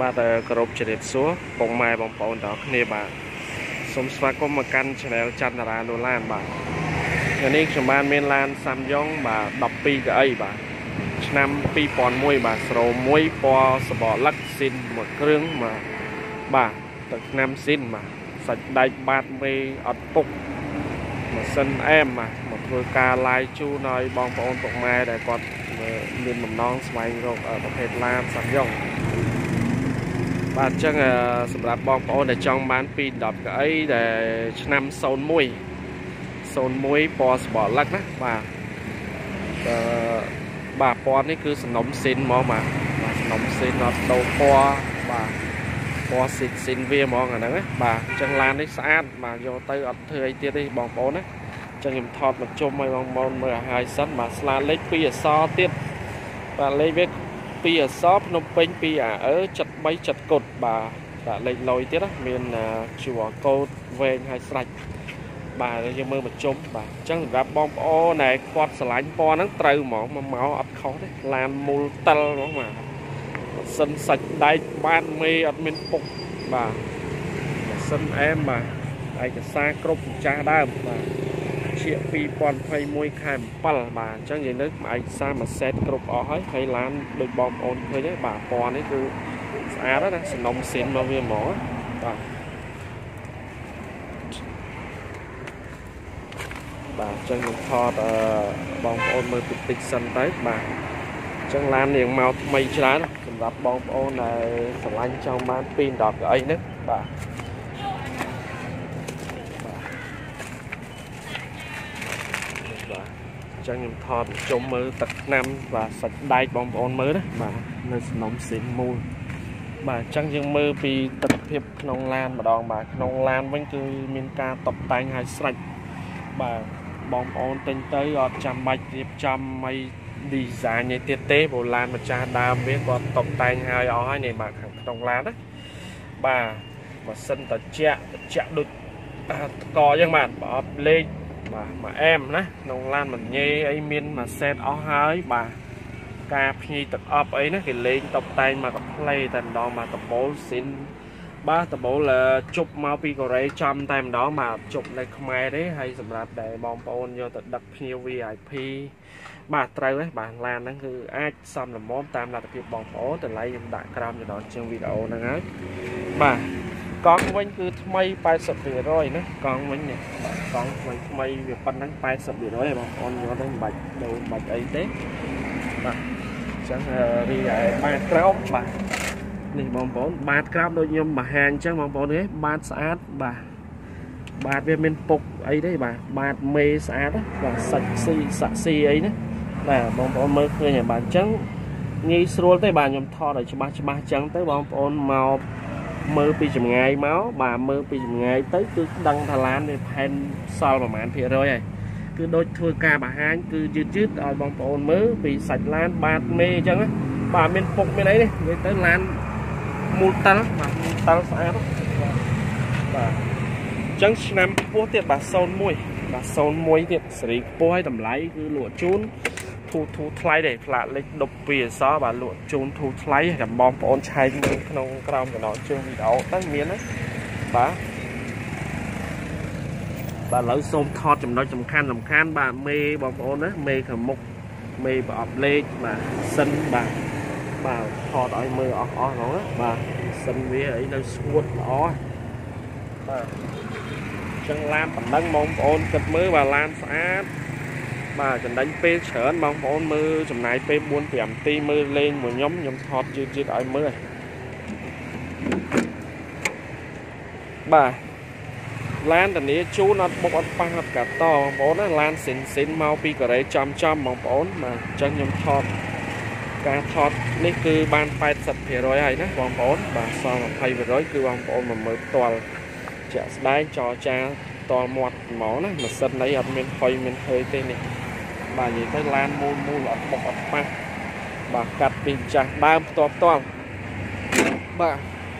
បាទគោរពជ្រាបសួរបងម៉ែបងប្អូនទាំងគ្នាបាទសូមស្វាគមន៍មកកាន់ Channel ចន្ទរាលូឡានបាទថ្ងៃនេះខ្ញុំបានមានឡាន Samyong បាទ12កៅអីបាទឆ្នាំ2001បាទស្រោម1ពណ៌សបលឹកស៊ីនមួយគ្រឿងបាទទឹកឆ្នាំស៊ីនបាទសាច់ដែកបាតមេអត់ពុកម៉ាស៊ីនអែមបាទមកធ្វើការឡាយជូនឲ្យបងប្អូនពុកម៉ែដែលគាត់មានបំណងស្វែងរកប្រភេទឡាន Samyong បាទអញ្ចឹងសម្រាប់បងប្អូនដែលចង់បានពី10កៅអីដែលឆ្នាំ01ពណ៌សបលឹកណាបាទពណ៌នេះគឺសំណុំស៊ីនហ្មងបាទសំណុំស៊ីនអត់ដូរពណ៌បាទពណ៌ស៊ីនវាហ្មងអាហ្នឹងណាបាទអញ្ចឹងឡាននេះស្អាតបាទយកទៅអត់ធ្វើអីទៀតទេបងប្អូនណាអញ្ចឹងខ្ញុំថតមកជុំឲ្យបងប្អូនមើលឲ្យហើយសិនបាទស្លាលេខ2អក្សរទៀតបាទលេខវា2អក្សរភ្នំពេញ2អា73គុតបាទលេខលុយទៀតណាមាន QR code វែងហើយស្រាច់បាទយើងមើលមកជុំបាទអញ្ចឹងសម្រាប់បងប្អូនដែលគាត់ស្រឡាញ់ពណ៌ហ្នឹងត្រូវហ្មងមកអត់ខុសទេឡានមូលតិលហ្មងបាទសិនសាច់ដែកបានមេអត់មានពុកបាទសិនអែមបាទឯកសារគ្រប់ម្ចាស់ដើមបាទជា2021ខែ7បាទអញ្ចឹងយើងនៅឯកសារមួយសេតគ្រប់អស់ហើយឡានដូចបងប្អូនឃើញទេបាទពណ៌នេះគឺស្អាតណាសំណុំស៊ីនមកវាហ្មងបាទបាទអញ្ចឹងខ្ញុំថតបងប្អូនមើលតិចសិនទៅបាទអញ្ចឹងឡាននាងមកថ្មីច្រើនសម្រាប់បងប្អូនដែលស្រឡាញ់ចង់បានពី10កៅអីហ្នឹងបាទអញ្ចឹងខ្ញុំថតជុំមើលទឹកឆ្នាំបាទសាច់ដែកបងប្អូនមើលណាបាទនៅសំណុំស៊ីនមូលបាទអញ្ចឹងយើងមើលពីទិដ្ឋភាពក្នុងឡានម្ដងបាទក្នុងឡានវិញគឺមានការតុបតែងឲ្យស្រេចបាទបងប្អូនទិញទៅអត់ចាំបាច់រៀបចំឲ្យ design ឯទៀតទេព្រោះឡានម្ចាស់ដើមវាគាត់តុបតែងឲ្យអស់ហើយនេះបាទខាងក្នុងឡានណាបាទម៉ាស៊ីនត្រជាក់ដូចតកអញ្ចឹងបាទបើអត់លេខបាទមកអែមណាក្នុងឡានមិនញេអីមានមួយសេតអស់ហើយបាទការភ្ញីទឹកអប់អីណាគេលេងតុបតែងមកកាផ្លេតែម្ដងបាទដបូលស៊ីនបាទដបូលជប់មកពីកូរ៉េចំតែម្ដងបាទជប់នៅខ្មែរទេហើយសម្រាប់ដែលបងប្អូនយកទៅដឹកភ្ញៀវ VIP បាទត្រូវទេបាទឡានហ្នឹងគឺអាចសំលមមតាមលទ្ធភាពបងប្អូនតម្លៃខ្ញុំដាក់ក្រោមចំណងជើងវីដេអូហ្នឹងហើយបាទកង់វិញគឺថ្មី 80% ណាកង់វិញនេះកង់ថ្មីវាប៉ុណ្ណឹង 80% ហើយបងប្អូនយកទៅមិនបាច់ដូរមិនបាច់អីទេបាទអញ្ចឹងរីឯបាតក្រោមបាទនេះបងប្អូនបាតក្រោមដូចខ្ញុំបង្ហាញអញ្ចឹងបងប្អូនទេបាតស្អាតបាទបាតវាមានពុកអីទេបាទបាតមេស្អាតបាទសាច់ស៊ីអីណាបាទបងប្អូនមើលឃើញហើយបាទអញ្ចឹងងាយស្រួលទេបាទខ្ញុំថតឲ្យច្បាស់អញ្ចឹងទៅបងប្អូនមកមើលពីចម្ងាយមកបាទមើលពីចម្ងាយទៅគឺដឹងថាឡានវាផែនសល់ប្រហែលភាគរយហើយគឺដូចធ្វើការបង្ហាញគឺយឺតឲ្យបងប្អូនមើលពីសាច់ឡានបាតមេអញ្ចឹងបាទមានពុកមានអីនេះនិយាយទៅឡានមូលតិលបាទមូលតិលស្អាតបាទអញ្ចឹងឆ្នាំខ្ពស់ទៀតបាទ01បាទ01ទៀតសេរីខ្ពស់ហើយតម្លៃគឺលក់ជូនធូថ្លៃដែរផ្លាកលេខ12អក្សរបាទលក់ជូនធូថ្លៃតែបងប្អូនឆែកមើលក្នុងក្រោមចំណងជើងវីដេអូទៅមានណាបាទឥឡូវសូមថតចំណុចសំខាន់បាទមេបងប្អូនណាមេខាងមុខមេប្រអប់លេខបាទសិនបាទថតឲ្យមើលអស់ហ្មងណាបាទសិនវាអីនៅស្ងួតល្អបាទចឹងឡានប៉ុណ្ណឹងបងប្អូនគិតមើលបាទឡានស្អាតបាទចំណេញពេលច្រើនបងប្អូនមើលចំណាយពេល 4-5 នាទីមើលលេងមួយខ្ញុំថតយឺតឲ្យមើលបាទឡានធានាជូនអត់បុកអត់ប៉ះអត់កាត់តបងប្អូនណាឡានស៊ីនមកពីកូរ៉េចំបងប្អូនបាទអញ្ចឹងខ្ញុំថតការថតនេះគឺបាន 80% ហើយណាបងប្អូនបាទសល់ 20% គឺបងប្អូនមកមើលផ្ទាល់ជាក់ស្ដែងចរចាផ្ទាល់មាត់ហ្មងណាម៉ាស៊ីននេះអត់មានហុយមានhơiទេនេះបាទនិយាយទៅឡានមូលអត់បុកអត់ប៉ះបាទកាត់ពីចាស់ដើមផ្ទាល់បាទ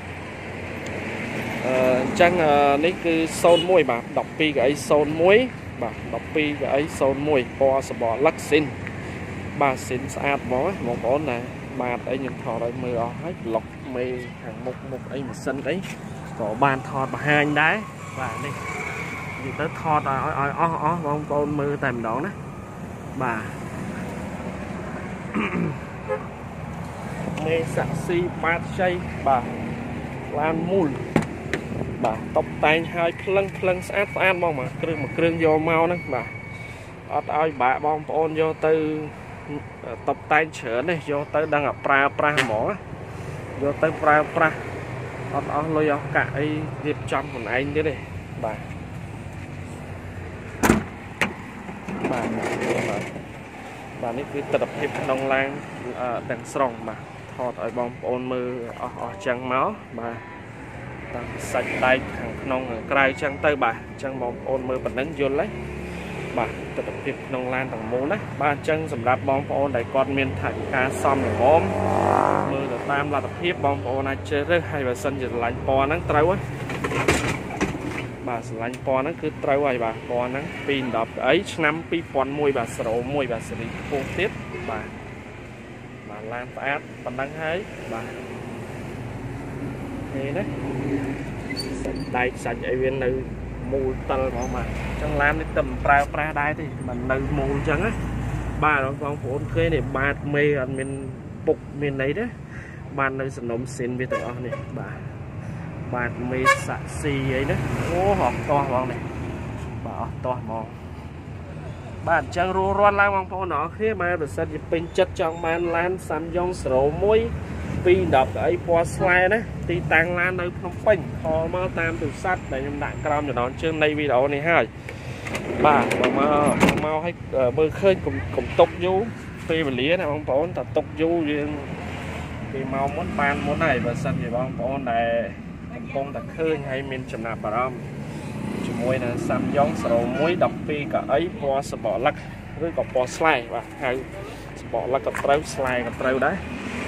អញ្ចឹងនេះគឺ01បាទ12កៅអី01បាទ12កៅអី01ពណ៌សបលឹកស៊ីនបាទស៊ីនស្អាតហ្មងបងប្អូនណាបាទអីខ្ញុំថតឲ្យមើលអស់ហើយប្លុក mê hàng một ấy mà sân đấy có bàn thọt và hai anh đá và đây thì tới thọt bóng con mơ tầm đó đấy bà mê sạc si bát chay bà lan mùi bà tóc tay hai plâng sát an bông mà kêu vô mau nè bà ai bà bông ôn vô từ tóc tay trở này vô tới đang ở pra mỏ vô tới pra lôi cả ấy điệp trăm của anh thế này bà này cứ tập hiệp nông lan đằng sòng mà thọt ở bông ôn mơ trắng máu bà sạch tay thằng nông cài trăng tay bà trăng bông ôn mơ bật nắng vô lấy bà tập hiệp nông lan thằng môn đấy ba chân sầm đạp bông ôn đại con miền thành ca xong rồi ốm mơ được tam là tập hiệp bông ôn này chơi rất hay và sân giờ lạnh bò nắng trâu ấy bà lạnh bò nó cứ trâu ấy bà bò nắng pin đập ấy năm pi pon môi bà sầu môi bà xử lý vô tiết bà lan phát bắn đăng hay bà thế đấy đây sạch ấy viên nữ mùi tơ mà trong làm đi tầm pra đây thì mình nữ mùi chẳng á ba nó con phụ khế này ba mê anh mình bục miền đấy đấy ban nơi sản nông xin với tụi này bà mê sạ xì ấy đấy ô họp to vào này bà to mòn bạn chẳng ru ron lang bằng phong nó khi mà được sân dịp bình chất trong ban lan xăm dòng sổ mũi pi đập ấy qua slide đấy thì tăng lan nơi không phanh kho mau tam từ sắt để nhầm đạn cam cho nó trên đây video này hai bà mau hay bơi khơi cùng tục du phi và lía này bóng phổ tập tục du thì mau muốn ban muốn này và sân thì bóng phổ này con đặt khơi hay mình chậm nạp vào đó mùi là xăm giống sầu muối đập phi cả ấy qua sờ bỏ lắc rồi có bỏ slide và hai bỏ lắc có trâu slide có trâu đấy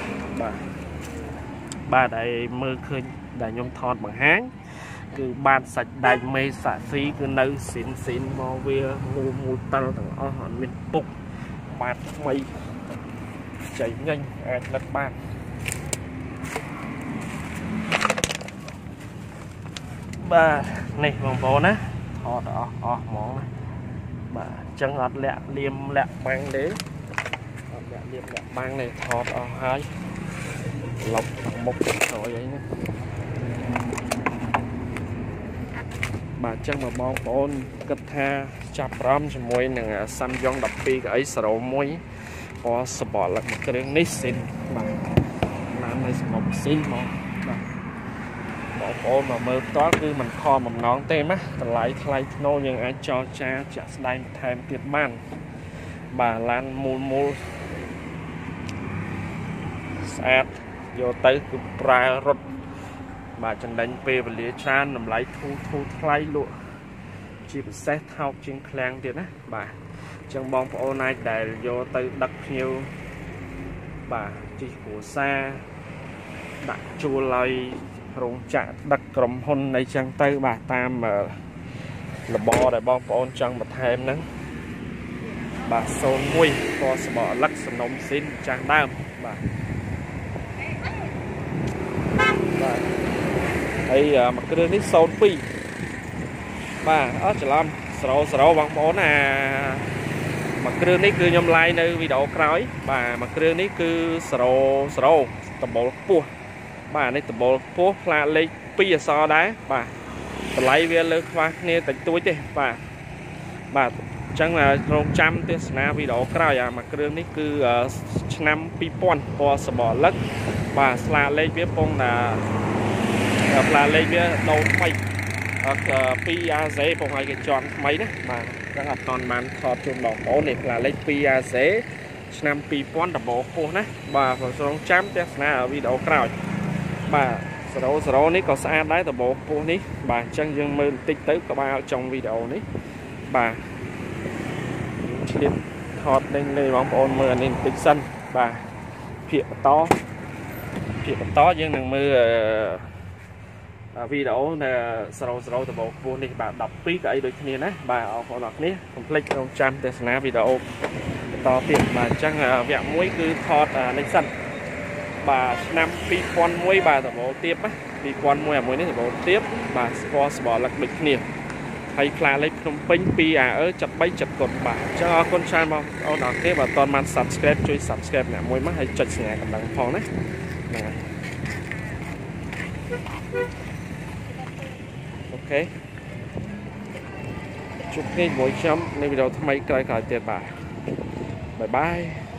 bà đại mơ khơi đại nhôm thon bằng háng cứ ban sạch đại mê xả xí cứ nấu xịn mò vía mùi tao thằng hòn miền bục bạt mây chảy nhanh ai lật ban bà này vòng phố ná thọt món này bà chân ọt lẹ liêm lẹ băng đấy liêm lẹ băng này thọt hai lọc một rồi ấy nữa bà chân mà bong phôn cất tha chạp ram cho môi nè xăm dòng đập pi cái ấy sầu môi có sờ bỏ là một cái nít xin bà làm này một xin mà bỏ phôn mà mơ toát cứ mình kho mầm nón tem á lại thay nô nhưng ai cho cha chả đây thêm tiệt man bà lan mua sát vô tới cứ pra rốt bà chân đánh về và lía chan nằm lấy thu thay lụa chỉ phải xét thao trên klang tiền á bà chân bong phổ này để vô tới đặt nhiều bà chỉ của xa đặt chua lời rung chạ đặt cầm hôn này chân tay bà tam mà là bò để bong phổ chân mà thêm nắng bà xôn mui có sẽ bỏ lắc sân nông xin trang đam bà đây mà cái đường đi sâu pi bà ở trở làm sầu bằng bó nè mà cái đường đi cứ nhom like nơi video cày bà mà cái đường đi cứ sầu tập bộ pua bà này tập bộ pua là lấy pi so đá bà lấy về lơ khoa nè tạch túi thế bà chẳng là trăm tiếng na video cày mà cái đường đi cứ năm pi pon po sờ bỏ lắc bà là lấy về pon là lấy về đầu phay pia dễ phong hai cái tròn mấy đấy mà đang là toàn màn thọt chung đỏ bố này là lấy pia dễ năm pi pon đập bộ cô đấy bà vào số trăm tiếng na ở video cày bà sau này có xa đấy tập bộ cô ní bà chân dương mơ tích tới các bạn trong video này bà thọt lên bóng ôn mưa nên tích sân bà phía to dương đừng mưa video là sau từ bộ vô này bà đọc phí cái đôi khi này bà ở phòng đọc này complete trong trăm để xem video to tiền mà chắc vẹn mũi cứ thọt lên sân bà năm pi con muối bà tập bộ tiếp á pi con muối à muối này tập bộ tiếp bà sport bỏ lạc địch nhiều hay là lấy thông pin pi à ở chặt bay chặt cột bà cho con trai mau ô đó thế và toàn man subscribe chui subscribe nè muối mắt hay chặt nhẹ cầm đằng phong đấy ok chúc ngay buổi chấmใน video ทำไมไกลๆเตียบ่าbye bye